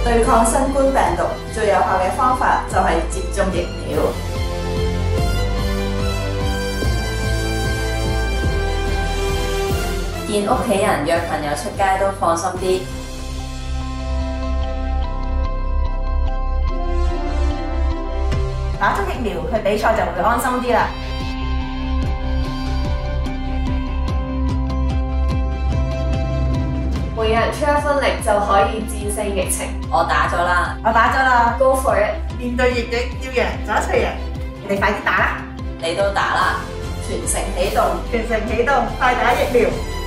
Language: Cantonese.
對抗新冠病毒最有效嘅方法就係接種疫苗。見屋企人約朋友出街都放心啲。 打咗疫苗去比賽就會安心啲啦。 每人出一分力就可以戰勝疫情。 我打咗啦， 我打咗啦。 Go for it！ 面對疫情要贏就一齊贏，你哋快啲打啦！ 你都打啦，全城起動， 全城起動，快打疫苗！